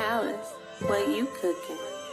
Alice, what you cooking?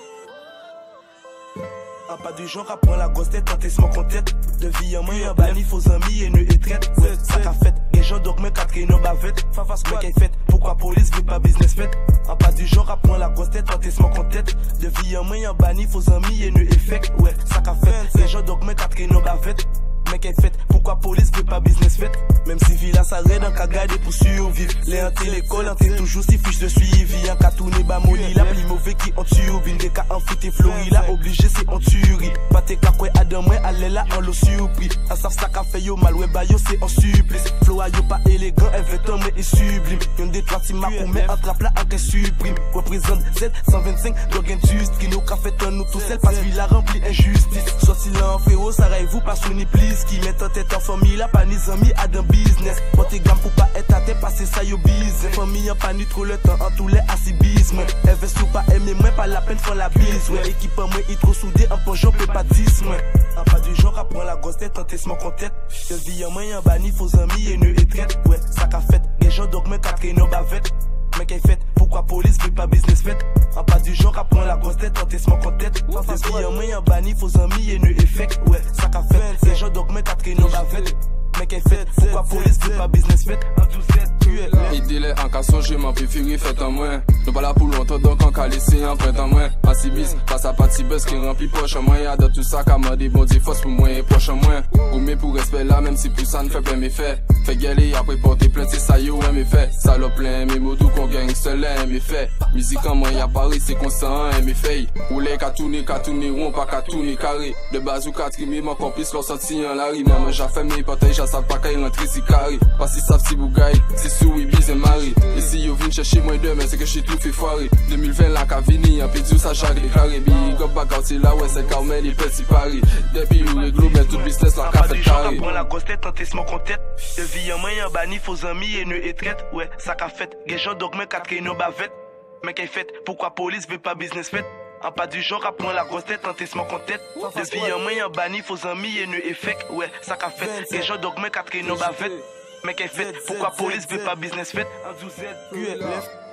En pas du genre à prendre la grosse tête, tenter se mon tête. De vie en main, en banni, faux amis et ne et traite. Ouais, ça qu'a fait. Les gens donc me quatre et nos bavettes. Favas quoi qu'elle fait. Pourquoi police veut pas business fait? En pas du genre à prendre la grosse tête, tenter se mon tête. De vie en main, en banni, faux amis et ne effect. Ouais, ça qu'a fait. Les gens donc me quatre et nos bavettes. Mais qu'elle fait, pourquoi police veut pas business fait? Même si villa s'arrête en cas garder pour survivre. Les hantés l'école, hanté toujours si fiche de suivi. En cas tourné bas moli, la plus mauvais qui ont tué. Des cas en fit et Florida, obligé c'est en tuerie. Pas tes cas quoi adam, ouais, allez là en l'eau surpris. En savent ça qu'a fait yo mal, ouais, bah yo c'est en supplice. Flo a yo pas élégant, elle veut tomber et sublime. Y'en des trois ma pour mais attrape là en qu'elle supprime. Représente Z125, dog industrie. Nous qu'a fait un nous tout seul, passe villa rempli injustice. Soit si l'en frérot, ça rêve vous pas sous ni please. Qui met en tête en famille, la pas ni amis à d'un business. Portez gamme pour pas être à tête, passer ça yo business. Famille en pas ni trop le temps, en tous les assibismes. Elle veut sous pas aimer, moi pas la peine faire la bise. Ouais, équipe en moi, il trop soudé, en pongeon, peut pas 10, moi. En pas du genre à prendre la grosse tête, tenter ce mon tête. De vie en moi, en banni, faux amis et ne et traite. Ouais, ça qu'a fait. Les gens donc me quatre et nos bavettes. Mais qu'elle fait, pourquoi police veut pas business fait? En pas du genre à prendre la grosse tête, tenter ce mon tête. De vie en moi, en banni, faux amis et ne effect. Ouais, ça qu'a fait. Les gens donc me quatre et nos bavettes. Mais qu'elle fait, pourquoi police veut pas business fait? Idée en cas songer, m'en préféré fait en moins. Nous pas là pour longtemps donc en cas laisser en prête en moins. En si bis, passe à partie buzz qui remplit poche en moins. Y'a de tout ça qu'à demander bon Dieu force pour moi et poche en moins. Ou mais pour respect là, même si pour ça ne fait plein mes faits. Fait galer après porter plainte, c'est ça yo, ouais mes faits. Salope plein, mes mots tout qu'on gagne seul là, mes faits. Musique en moins, y'a Paris, c'est constant, hein, mes faits. Ou les qu'à tourner rond, pas qu'à tourner carré. De base ou qu'à trimer, mon complice leur sorti en la rime. Maman, j'ai fait mes partages, j'ai savent pas qu'à y rentrer si carré. Pas si savent si bougaille, c'est sous Ibis et Marie. Et si yo vin chercher moi demain, c'est que j'ai tout fait foirer. 2020 la cavini, en pédio ça chaque déclaré. Big up back out, c'est là ouais, c'est Carmel et petit Paris. Depuis où les globes, mais tout business la café carré. Prends la grosse tête, tenter ce mon tête. De vie en moyen, banni, faux amis et ne et traite. Ouais, ça qu'a fait. Les gens donc me quatre et nos bavettes. Mais qu'elle fait, pourquoi police veut pas business fait? En pas du genre à prendre la grosse tête, tenter ce mon tête. De vie en moyen, banni, faux amis et ne effect. Ouais, ça qu'a fait. Les gens donc me quatre et nos bavettes. Mais qu'elle fait, pourquoi police veut pas business fait?